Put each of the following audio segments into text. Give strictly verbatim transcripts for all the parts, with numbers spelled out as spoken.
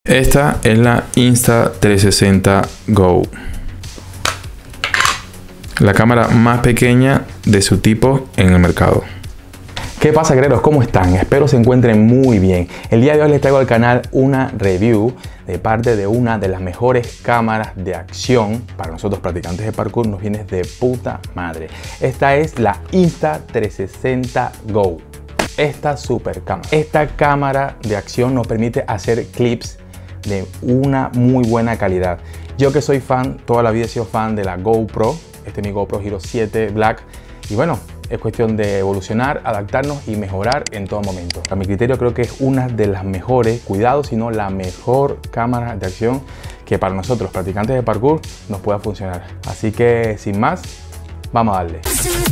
Esta es la Insta trescientos sesenta Go, la cámara más pequeña de su tipo en el mercado. ¿Qué pasa, guerreros? ¿Cómo están? Espero se encuentren muy bien. El día de hoy les traigo al canal una review de parte de una de las mejores cámaras de acción para nosotros practicantes de parkour. Nos viene de puta madre. Esta es la Insta trescientos sesenta Go. Esta super cámara. Esta cámara de acción nos permite hacer clips de una muy buena calidad. Yo que soy fan, toda la vida he sido fan de la GoPro. Este es mi GoPro Hero siete Black. Y bueno, es cuestión de evolucionar, adaptarnos y mejorar en todo momento. A mi criterio creo que es una de las mejores, cuidado, sino la mejor cámara de acción que para nosotros, practicantes de parkour, nos pueda funcionar. Así que sin más, vamos a darle.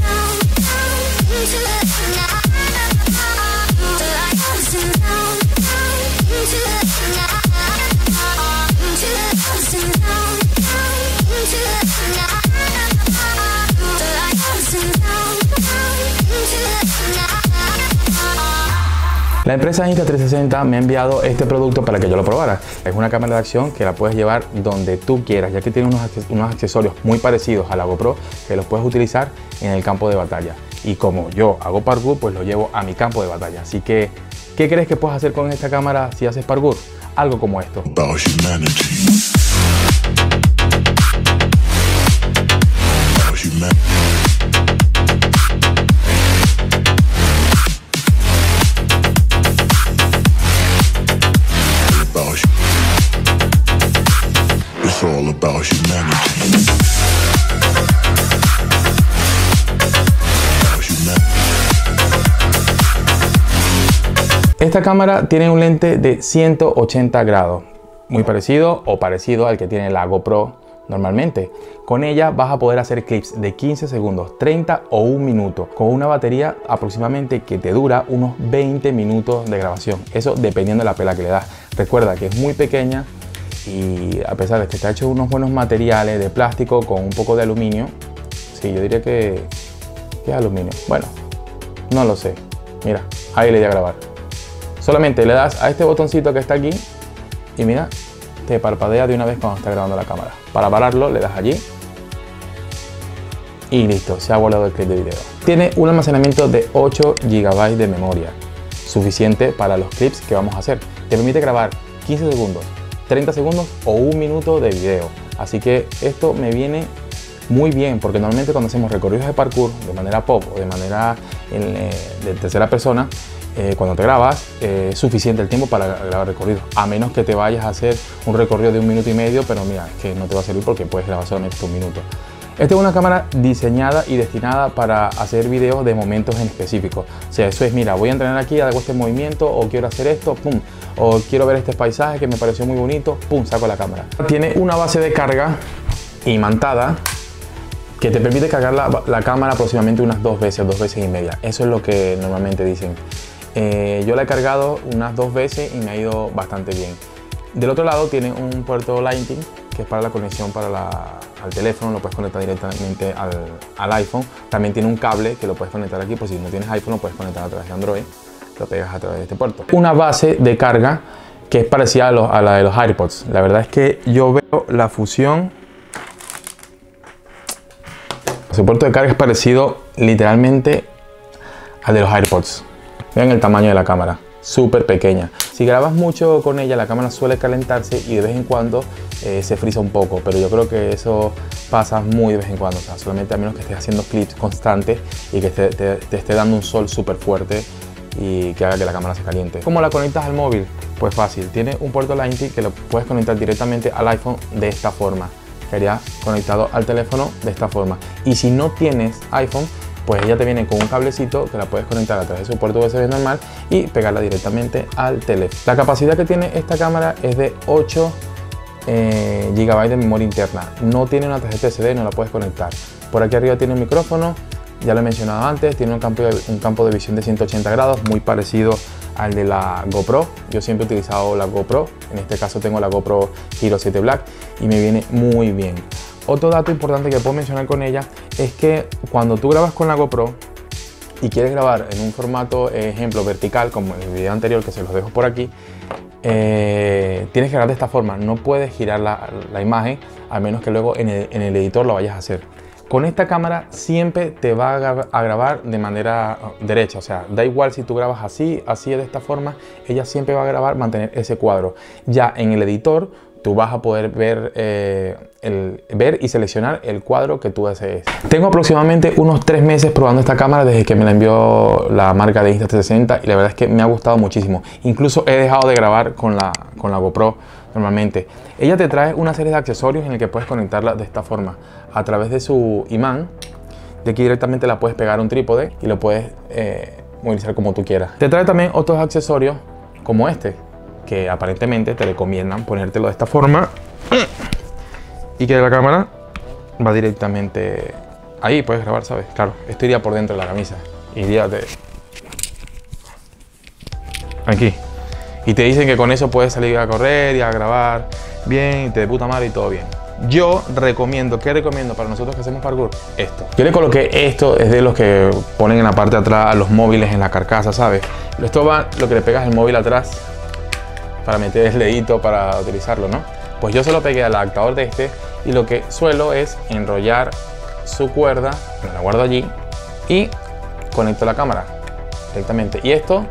La empresa Insta trescientos sesenta me ha enviado este producto para que yo lo probara. Es una cámara de acción que la puedes llevar donde tú quieras, ya que tiene unos, unos accesorios muy parecidos a la GoPro que los puedes utilizar en el campo de batalla. Y como yo hago parkour, pues lo llevo a mi campo de batalla. Así que, ¿qué crees que puedes hacer con esta cámara si haces parkour? Algo como esto. All about humanity. Esta cámara tiene un lente de ciento ochenta grados, muy parecido o parecido al que tiene la GoPro normalmente. Con ella vas a poder hacer clips de quince segundos, treinta o un minuto, con una batería aproximadamente que te dura unos veinte minutos de grabación. Eso dependiendo de la pela que le das. Recuerda que es muy pequeña. Y a pesar de que está hecho unos buenos materiales de plástico con un poco de aluminio, sí, yo diría que, que es aluminio. Bueno, no lo sé. Mira, ahí le di a grabar. Solamente le das a este botoncito que está aquí y mira, te parpadea de una vez cuando está grabando la cámara. Para pararlo le das allí y listo, se ha guardado el clip de video. Tiene un almacenamiento de ocho gigabytes de memoria, suficiente para los clips que vamos a hacer. Te permite grabar quince segundos, treinta segundos o un minuto de video. Así que esto me viene muy bien porque normalmente cuando hacemos recorridos de parkour de manera pop o de manera en, eh, de tercera persona, eh, cuando te grabas eh, es suficiente el tiempo para grabar recorridos, a menos que te vayas a hacer un recorrido de un minuto y medio, pero mira, es que no te va a servir porque puedes grabar solamente un minuto. Esta es una cámara diseñada y destinada para hacer videos de momentos en específico. O sea, eso es, mira, voy a entrenar aquí, hago este movimiento, o quiero hacer esto, pum, o quiero ver este paisaje que me pareció muy bonito, pum, saco la cámara. Tiene una base de carga imantada que te permite cargar la, la cámara aproximadamente unas dos veces, dos veces y media. Eso es lo que normalmente dicen. Eh, yo la he cargado unas dos veces y me ha ido bastante bien. Del otro lado tiene un puerto Lightning, que es para la conexión para la, al teléfono, lo puedes conectar directamente al, al iPhone. También tiene un cable que lo puedes conectar aquí, por si no tienes iPhone lo puedes conectar a través de Android, lo pegas a través de este puerto. Una base de carga que es parecida a, los, a la de los AirPods. La verdad es que yo veo la fusión. Su puerto de carga es parecido literalmente al de los AirPods. Vean el tamaño de la cámara, súper pequeña. Si grabas mucho con ella, la cámara suele calentarse y de vez en cuando eh, se frisa un poco, pero yo creo que eso pasa muy de vez en cuando, o sea, solamente a menos que estés haciendo clips constantes y que te, te, te esté dando un sol súper fuerte y que haga que la cámara se caliente. ¿Cómo la conectas al móvil? Pues fácil, tiene un puerto Lightning que lo puedes conectar directamente al iPhone de esta forma. Quedaría conectado al teléfono de esta forma. Y si no tienes iPhone, pues ella te viene con un cablecito que la puedes conectar a través de su puerto U S B normal y pegarla directamente al teléfono. La capacidad que tiene esta cámara es de ocho eh, gigabytes de memoria interna. No tiene una tarjeta S D, no la puedes conectar. Por aquí arriba tiene un micrófono, ya lo he mencionado antes, tiene un campo de, un campo de visión de ciento ochenta grados, muy parecido al de la GoPro. Yo siempre he utilizado la GoPro, en este caso tengo la GoPro Hero siete Black y me viene muy bien. Otro dato importante que puedo mencionar con ella es que cuando tú grabas con la GoPro, y quieres grabar en un formato, ejemplo, vertical, como en el video anterior que se los dejo por aquí, eh, tienes que grabar de esta forma. No puedes girar la, la imagen, a menos que luego en el, en el editor lo vayas a hacer. Con esta cámara siempre te va a grabar de manera derecha, o sea, da igual si tú grabas así, así de esta forma, ella siempre va a grabar, mantener ese cuadro. Ya en el editor tú vas a poder ver, eh, el, ver y seleccionar el cuadro que tú desees. Tengo aproximadamente unos tres meses probando esta cámara desde que me la envió la marca de Insta trescientos sesenta y la verdad es que me ha gustado muchísimo. Incluso he dejado de grabar con la, con la GoPro normalmente. Ella te trae una serie de accesorios en el que puedes conectarla de esta forma a través de su imán. De aquí directamente la puedes pegar a un trípode y lo puedes eh, movilizar como tú quieras. Te trae también otros accesorios como este, que aparentemente te recomiendan ponértelo de esta forma y que la cámara va directamente ahí, puedes grabar, ¿sabes? Claro, esto iría por dentro de la camisa, iría de aquí. Y te dicen que con eso puedes salir a correr y a grabar bien, y te de puta madre y todo bien. Yo recomiendo, ¿qué recomiendo para nosotros que hacemos parkour? Esto. Yo le coloqué esto, es de los que ponen en la parte de atrás a los móviles en la carcasa, ¿sabes? Esto va, lo que le pegas el móvil atrás para meter el dedito para utilizarlo, ¿no? Pues yo se lo pegué al adaptador de este y lo que suelo es enrollar su cuerda, me la guardo allí y conecto la cámara directamente. Y esto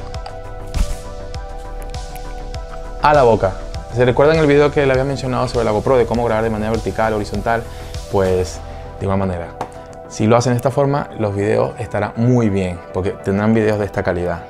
a la boca. ¿Se recuerdan el video que le había mencionado sobre la GoPro de cómo grabar de manera vertical, horizontal? Pues de igual manera, si lo hacen de esta forma, los videos estarán muy bien porque tendrán videos de esta calidad.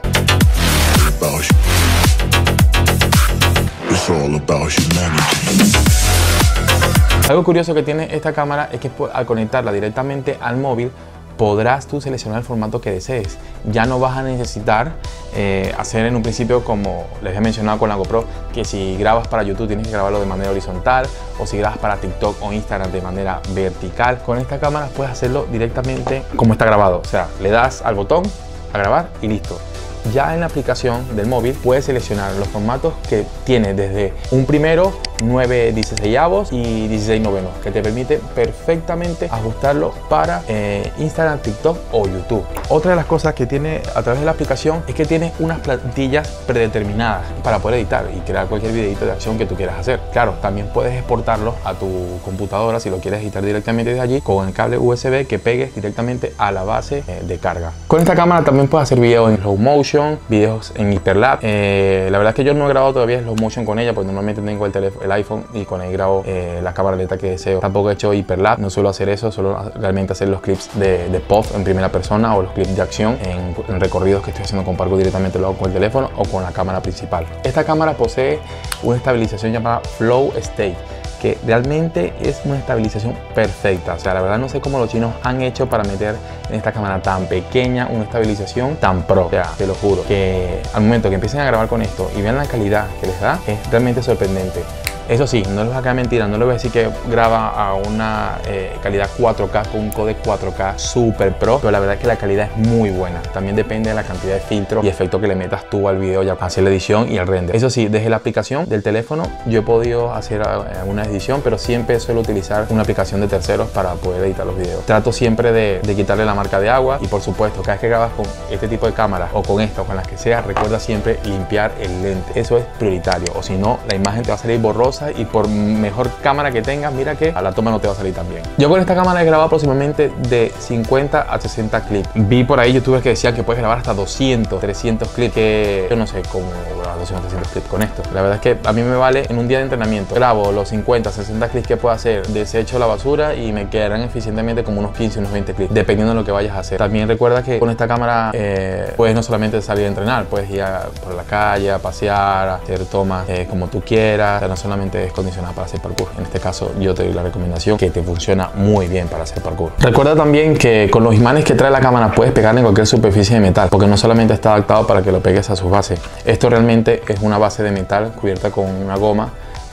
Algo curioso que tiene esta cámara es que al conectarla directamente al móvil podrás tú seleccionar el formato que desees. Ya no vas a necesitar eh, hacer en un principio, como les he mencionado con la GoPro, que si grabas para YouTube tienes que grabarlo de manera horizontal, o si grabas para TikTok o Instagram de manera vertical. Con esta cámara puedes hacerlo directamente como está grabado, o sea, le das al botón a grabar y listo. Ya en la aplicación del móvil puedes seleccionar los formatos que tiene, desde un primero, nueve dieciséisavos y dieciséis novenos, que te permite perfectamente ajustarlo para eh, Instagram, TikTok o YouTube. Otra de las cosas que tiene a través de la aplicación es que tiene unas plantillas predeterminadas para poder editar y crear cualquier videito de acción que tú quieras hacer. Claro, también puedes exportarlo a tu computadora si lo quieres editar directamente desde allí con el cable U S B que pegues directamente a la base eh, de carga. Con esta cámara también puedes hacer videos en slow motion, videos en hiperlapse. Eh, la verdad es que yo no he grabado todavía slow motion con ella, porque normalmente tengo el teléfono, el iPhone, y con él grabo eh, la cámara lenta que deseo. Tampoco he hecho hiperlapse, no suelo hacer eso, suelo realmente hacer los clips de, de pop en primera persona o los clips de acción en, en recorridos que estoy haciendo con parkour, directamente lo hago con el teléfono o con la cámara principal. Esta cámara posee una estabilización llamada Flow State, que realmente es una estabilización perfecta. O sea, la verdad no sé cómo los chinos han hecho para meter en esta cámara tan pequeña una estabilización tan pro. O sea, te lo juro, que al momento que empiecen a grabar con esto y vean la calidad que les da, es realmente sorprendente. Eso sí, no les va a quedar mentira, no les voy a decir que graba a una eh, calidad cuatro K con un codec cuatro K super pro, pero la verdad es que la calidad es muy buena. También depende de la cantidad de filtros y efectos que le metas tú al video ya hacer la edición y el render. Eso sí, desde la aplicación del teléfono yo he podido hacer alguna edición, pero siempre suelo utilizar una aplicación de terceros para poder editar los videos. Trato siempre de, de quitarle la marca de agua y, por supuesto, cada vez que grabas con este tipo de cámaras o con esta o con las que sea, recuerda siempre limpiar el lente. Eso es prioritario, o si no, la imagen te va a salir borrosa y por mejor cámara que tengas, mira que a la toma no te va a salir tan bien. Yo con esta cámara he grabado aproximadamente de cincuenta a sesenta clips. Vi por ahí youtubers que decían que puedes grabar hasta doscientos, trescientos clips, que yo no sé cómo grabar doscientos, trescientos clips con esto. La verdad es que a mí me vale en un día de entrenamiento. Grabo los cincuenta, sesenta clips que puedo hacer, desecho la basura y me quedarán eficientemente como unos quince, unos veinte clips, dependiendo de lo que vayas a hacer. También recuerda que con esta cámara eh, puedes no solamente salir a entrenar, puedes ir a, por la calle, a pasear, a hacer tomas eh, como tú quieras. O sea, no solamente es condicionada para hacer parkour. En este caso yo te doy la recomendación que te funciona muy bien para hacer parkour. Recuerda también que con los imanes que trae la cámara puedes pegarle en cualquier superficie de metal, porque no solamente está adaptado para que lo pegues a sus bases. Esto realmente es una base de metal cubierta con una goma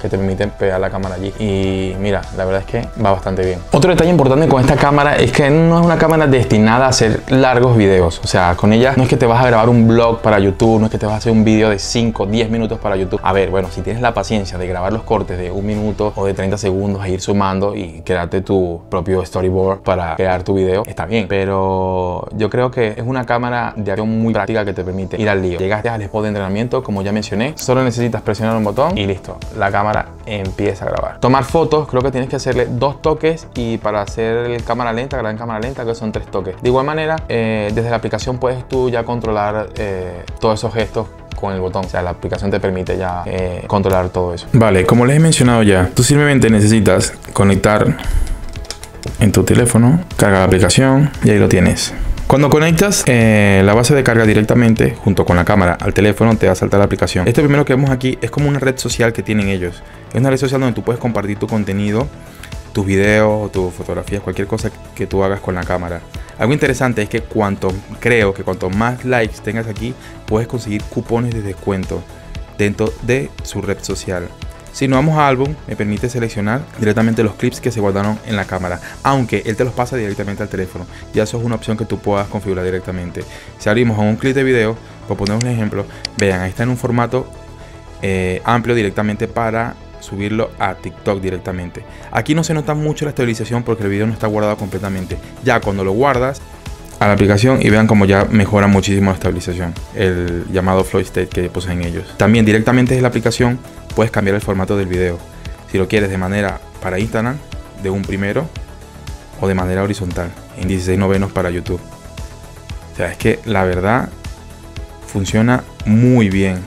que te permiten pegar la cámara allí. Y mira, la verdad es que va bastante bien. Otro detalle importante con esta cámara es que no es una cámara destinada a hacer largos videos. O sea, con ella no es que te vas a grabar un vlog para YouTube, no es que te vas a hacer un video de cinco, diez minutos para YouTube. A ver, bueno, si tienes la paciencia de grabar los cortes de un minuto o de treinta segundos e ir sumando y crearte tu propio storyboard para crear tu video, está bien. Pero yo creo que es una cámara de acción muy práctica que te permite ir al lío. Llegaste al spot de entrenamiento, como ya mencioné, solo necesitas presionar un botón y listo, la cámara empieza a grabar. Tomar fotos, creo que tienes que hacerle dos toques, y para hacer el cámara lenta, grabar en cámara lenta, creo que son tres toques. De igual manera, eh, desde la aplicación puedes tú ya controlar eh, todos esos gestos con el botón. O sea, la aplicación te permite ya eh, controlar todo eso. Vale, como les he mencionado ya, tú simplemente necesitas conectar en tu teléfono, carga la aplicación y ahí lo tienes. Cuando conectas eh, la base de carga directamente junto con la cámara al teléfono, te va a saltar la aplicación. Esto primero que vemos aquí es como una red social que tienen ellos. Es una red social donde tú puedes compartir tu contenido, tus videos, tus fotografías, cualquier cosa que tú hagas con la cámara. Algo interesante es que cuanto, creo que cuanto más likes tengas aquí, puedes conseguir cupones de descuento dentro de su red social. Si nos vamos a álbum, me permite seleccionar directamente los clips que se guardaron en la cámara, aunque él te los pasa directamente al teléfono. Ya eso es una opción que tú puedas configurar directamente. Si abrimos un clip de video, por poner un ejemplo, vean, ahí está en un formato eh, amplio directamente para subirlo a TikTok directamente. Aquí no se nota mucho la estabilización porque el video no está guardado completamente. Ya cuando lo guardas a la aplicación, y vean como ya mejora muchísimo la estabilización, el llamado flow state que poseen ellos. También directamente desde la aplicación puedes cambiar el formato del video, si lo quieres de manera para Instagram, de un primero, o de manera horizontal en dieciséis novenos para YouTube. O sea, es que la verdad funciona muy bien.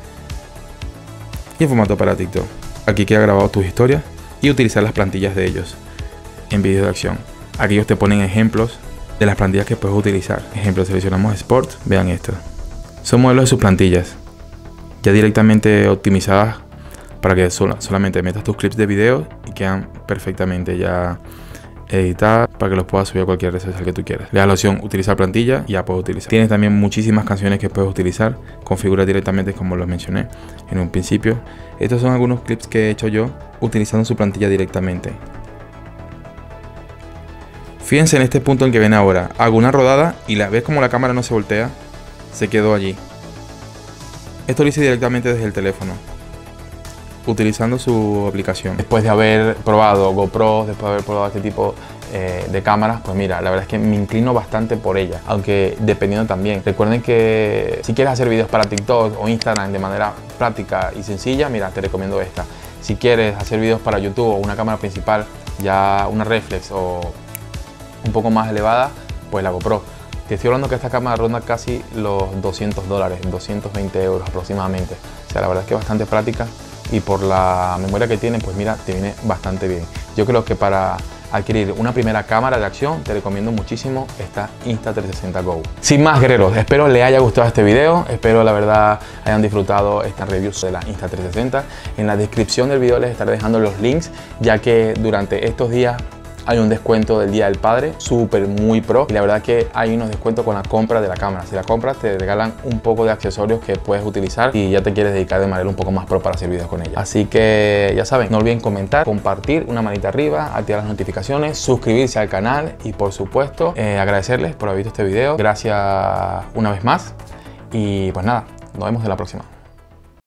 Y el formato para TikTok, aquí queda grabado tus historias y utilizar las plantillas de ellos en vídeos de acción. Aquí ellos te ponen ejemplos de las plantillas que puedes utilizar. Ejemplo, seleccionamos Sport, vean esto. Son modelos de sus plantillas, ya directamente optimizadas para que sol solamente metas tus clips de video y quedan perfectamente ya editadas para que los puedas subir a cualquier red social que tú quieras. Le das la opción utilizar plantilla y ya puedes utilizar. Tienes también muchísimas canciones que puedes utilizar, configurar directamente como los mencioné en un principio. Estos son algunos clips que he hecho yo utilizando su plantilla directamente. Fíjense en este punto en que ven ahora. Hago una rodada y la ves como la cámara no se voltea, se quedó allí. Esto lo hice directamente desde el teléfono, utilizando su aplicación. Después de haber probado GoPro, después de haber probado este tipo eh, de cámaras, pues mira, la verdad es que me inclino bastante por ella, aunque dependiendo también. Recuerden que si quieres hacer videos para TikTok o Instagram de manera práctica y sencilla, mira, te recomiendo esta. Si quieres hacer videos para YouTube o una cámara principal, ya una reflex o un poco más elevada, pues la GoPro. Te estoy hablando que esta cámara ronda casi los doscientos dólares, doscientos veinte euros aproximadamente. O sea, la verdad es que es bastante práctica, y por la memoria que tiene, pues mira, te viene bastante bien. Yo creo que para adquirir una primera cámara de acción, te recomiendo muchísimo esta Insta trescientos sesenta Go. Sin más, guerreros, espero les haya gustado este video, espero la verdad hayan disfrutado esta review de la Insta trescientos sesenta. En la descripción del video les estaré dejando los links, ya que durante estos días hay un descuento del Día del Padre, súper muy pro, y la verdad que hay unos descuentos con la compra de la cámara. Si la compras te regalan un poco de accesorios que puedes utilizar y ya te quieres dedicar de manera un poco más pro para hacer videos con ella. Así que ya saben, no olviden comentar, compartir, una manita arriba, activar las notificaciones, suscribirse al canal y por supuesto eh, agradecerles por haber visto este video. Gracias una vez más y pues nada, nos vemos en la próxima.